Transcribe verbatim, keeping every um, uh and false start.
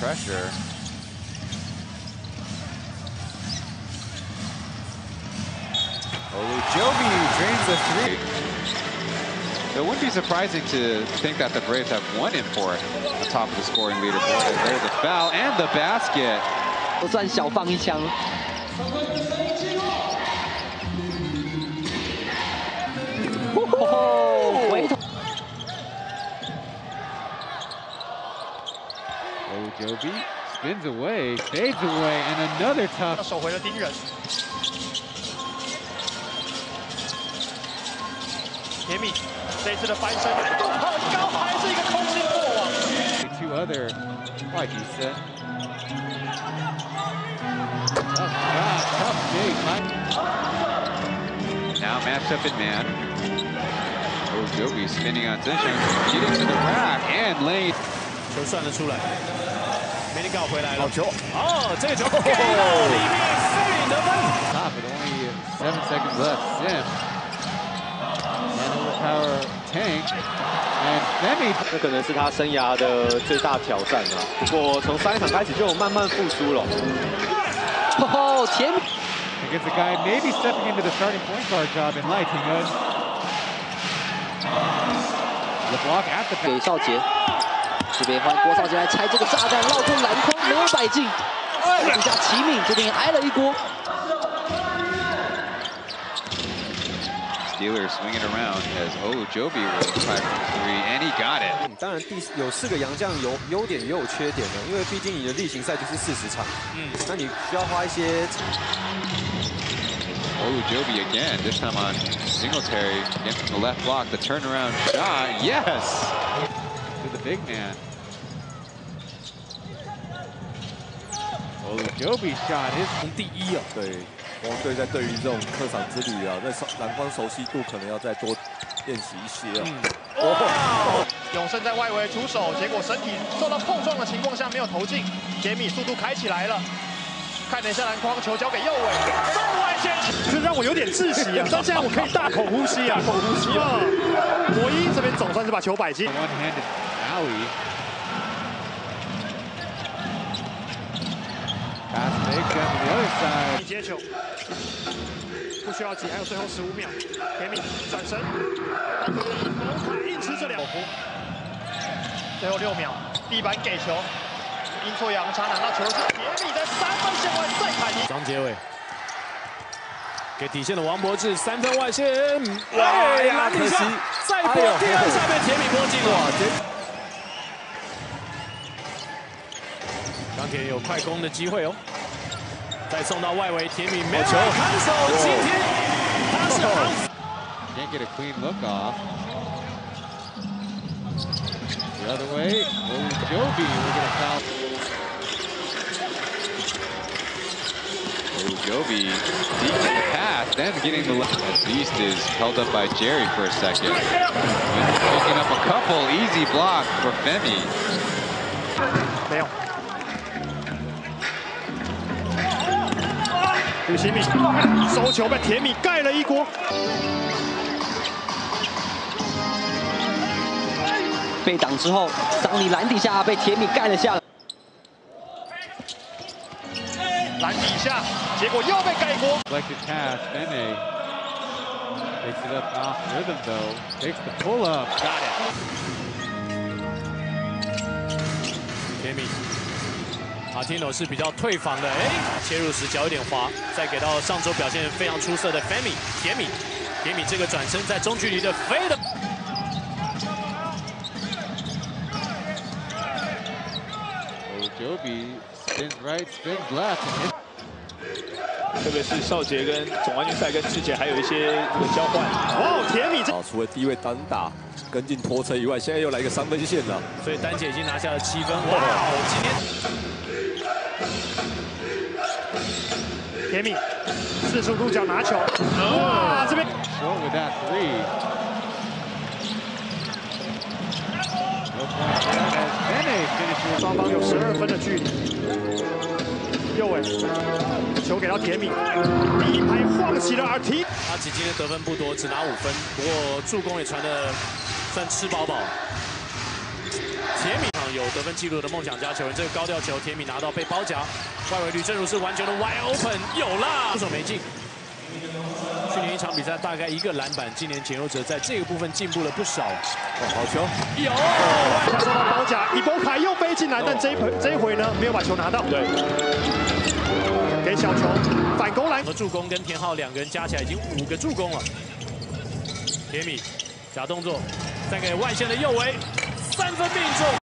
pressure. Ogunjobi drains the three. It wouldn't be surprising to think that the Braves have one in fourth on top of the scoring leaderboard. And there's a foul and the basket. 都算小放一枪。哦，回头。 Ogunjobi spins away, fades away, and another tough. 守回了盯人。甜米这一次的翻身，难度很高，还是一个空心过网。 Two other, like you said. Tough shot, tough dig. Now matched up in man. Ogunjobi spinning on Sunshine, getting to the rack and lane. 球算得出来，梅里高回来了。好球！ 哦，这个球给到里面，飞领得分。 Top with only seven seconds left. Sim and overpower Tank and Femi. 这可能是他生涯的最大挑战了。不过从上一场开始就慢慢复苏了。 哦，甜米。 Against a guy maybe stepping into the starting point guard job in Lai Ting-en. The block at the 给少杰。 这边换郭少杰来拆这个炸弹，绕过篮筐，没有摆进。底下齐敏这边挨了一锅。 Steelers swing it around as Ogunjobi will try from three, and he got it. 当然，第有四个洋将有优点也有缺点的，因为毕竟你的例行赛就是四十场，嗯，那你需要花一些。 Ogunjobi again, this time on Singletary against the left block, the turnaround shot, yes! To the big man. Ogunjobi shot his 第一啊，对，国王队在对于这种客场之旅啊，在篮筐熟悉度可能要再多练习一些啊。 嗯、哇！永胜在外围出手，结果身体受到碰撞的情况下没有投进，甜米速度开起来了，看了一下篮筐，球交给右卫，中外线，这让我有点窒息啊！但现在我可以大口呼吸啊，口呼吸啊！魔一这边总算是把球摆进。 One-handed alley. Pass fake down to the other side. 接球，不需要急，还有最后十五秒。甜米转身，硬吃这两。最后六秒，地板给球，阴错阳差拿到球是甜米在三分线外再砍一。 张杰伟给底线的王柏智三分外线， 哎呀，可惜再拨第二下被甜米拨进了。钢铁有快攻的机会哦，再送到外围，甜米没有球，看手今天他是好。 Can't get a clean look off. The other way, Ogunjobi will get a foul. Ogunjobi deep in the path, then getting the left. Beast is held up by Jerry for a second. And picking up a couple, easy block for Femi. 没有。吕西米收球被甜米盖了一锅。 被挡之后，桑尼篮底下被甜米盖了下来。 篮底下，结果又被盖锅。 Selected pass, Femi takes it up off rhythm though. Takes the pull up. Got it. 甜米，马丁诺是比较退防的，哎，切入时脚有点滑，再给到上周表现非常出色的 Femi 甜米，甜米这个转身在中距离的飞的。 Ogunjobi spins right, spins left. 特别是少杰跟总冠军赛跟志杰还有一些这个交换。 哦，甜米！ 啊，除了第一位单打跟进拖车以外，现在又来一个三分线了。 所以丹姐已经拿下了七分。哇，今天甜米四十五度角拿球，哇，这边 Short with that three. No point yet as Femi finishes. 双方有十二分的距离。右卫球给到甜米，第一排晃起了耳踢。 阿吉今天得分不多，只拿五分，不过助攻也传的算吃饱饱。甜米场有得分记录的梦想家球员。这个高吊球，铁米拿到被包夹，外围吕正如是完球的 wide open， 有啦，出手没进。去年一场比赛大概一个篮板，今年简佑哲在这个部分进步了不少。 哦，好球！ 有， 他受到包夹，伊波卡又飞进来，但这一回这一回呢，没有把球拿到。对，给小球反攻篮和助攻跟田浩两个人加起来已经五个助攻了。铁米假动作，再给外线的右维，三分命中。